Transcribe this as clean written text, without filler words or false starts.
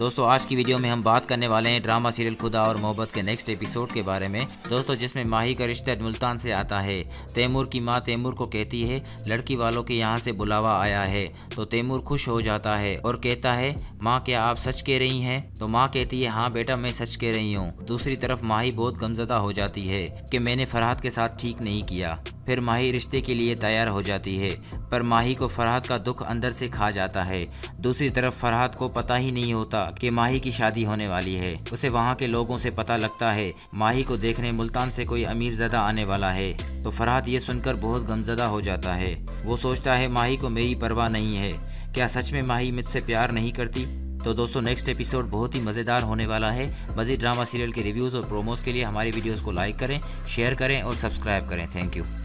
दोस्तों आज की वीडियो में हम बात करने वाले हैं ड्रामा सीरियल खुदा और मोहब्बत के नेक्स्ट एपिसोड के बारे में दोस्तों, जिसमें माही का रिश्ता मुल्तान से आता है। तैमूर की मां तैमूर को कहती है लड़की वालों के यहाँ से बुलावा आया है, तो तैमूर खुश हो जाता है और कहता है माँ क्या आप सच कह रही हैं? तो माँ कहती है हाँ बेटा मैं सच कह रही हूँ। दूसरी तरफ माही बहुत गमज़दा हो जाती है कि मैंने फरहाद के साथ ठीक नहीं किया। फिर माही रिश्ते के लिए तैयार हो जाती है, पर माही को फरहाद का दुख अंदर से खा जाता है। दूसरी तरफ फरहाद को पता ही नहीं होता कि माही की शादी होने वाली है। उसे वहाँ के लोगों से पता लगता है माही को देखने मुल्तान से कोई अमीरज़ादा आने वाला है। तो फरहाद ये सुनकर बहुत गमज़दा हो जाता है। वो सोचता है माही को मेरी परवाह नहीं है, क्या सच में माही मुझसे प्यार नहीं करती? तो दोस्तों नेक्स्ट एपिसोड बहुत ही मज़ेदार होने वाला है। मज़ीद ड्रामा सीरियल के रिव्यूज़ और प्रोमोज़ के लिए हमारी वीडियोज़ को लाइक करें, शेयर करें और सब्सक्राइब करें। Thank you.